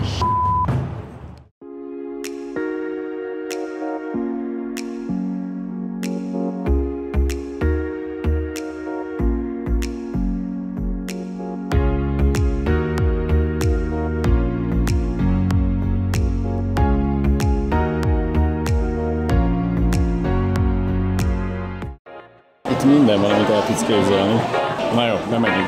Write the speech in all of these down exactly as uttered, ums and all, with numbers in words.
Itt minden van, amit el tudsz képzelni. Na jó, nem megyünk.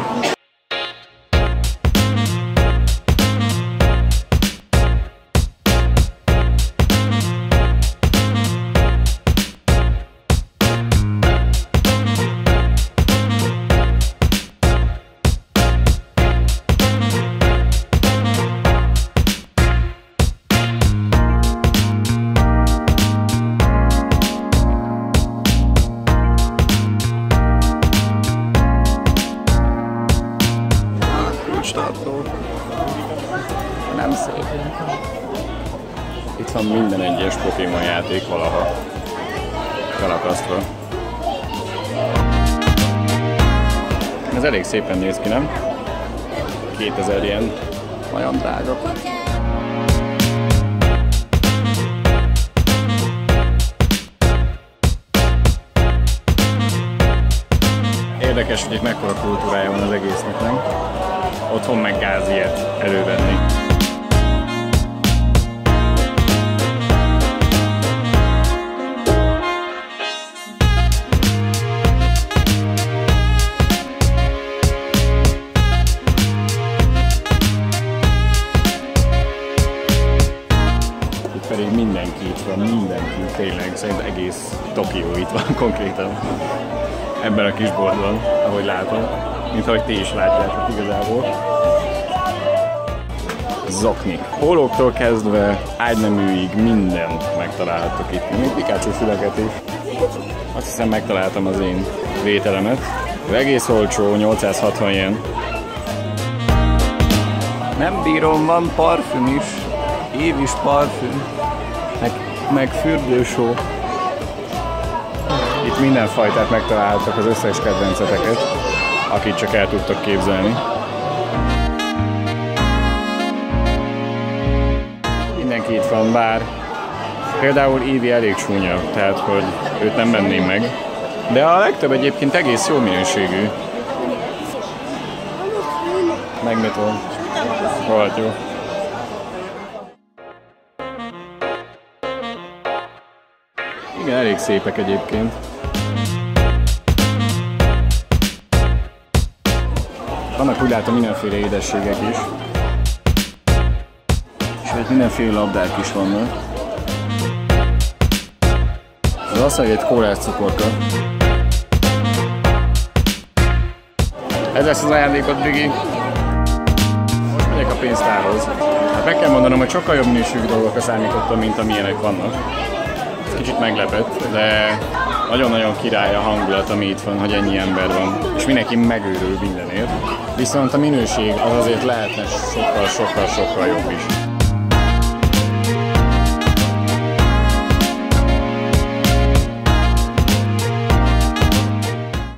Nem szép. Itt van minden egyes Pokémon játék valaha felakasztva. Ez elég szépen néz ki, nem? kétezer ilyen, nagyon drága. Érdekes, hogy itt mekkora kultúrája van az egésznek, nem? Otthon meg gáz ilyet elővenni. Itt pedig mindenki itt van, mindenki, tényleg, szerintem egész Tokió itt van konkrétan. Ebben a kis boltban, ahogy látom. Mint ahogy ti is látjátok igazából. Zoknik. Pólóktól kezdve ágyneműig mindent megtalálhatok itt. Még Pikachu füleket is. Azt hiszem megtaláltam az én vételemet. Ez egész olcsó, nyolcszázhatvan yen. Nem bírom, van parfüm is. Év is parfüm. Meg, meg fürdősó. Itt mindenfajtát megtalálhatok, az összes kedvenceteket, akit csak el tudtok képzelni. Mindenki itt van, bár például Eevee elég csúnya, tehát hogy őt nem venném meg. De a legtöbb egyébként egész jó minőségű. Megnyitom. Volt jó. Igen, elég szépek egyébként. Vannak úgy látom mindenféle édességek is. És itt mindenféle labdák is vannak. Ez azt mondja, egy kólás cukorka. Ez lesz az ajándékod, Brigi. Most megyek a pénztárhoz. Hát meg kell mondanom, hogy sokkal jobb minőségű dolgokra számítottam, mint amilyenek vannak. Kicsit meglepett, de nagyon-nagyon király a hangulat, ami itt van, hogy ennyi ember van, és mindenki megőrül mindenért. Viszont a minőség az azért lehetne sokkal-sokkal-sokkal jobb is.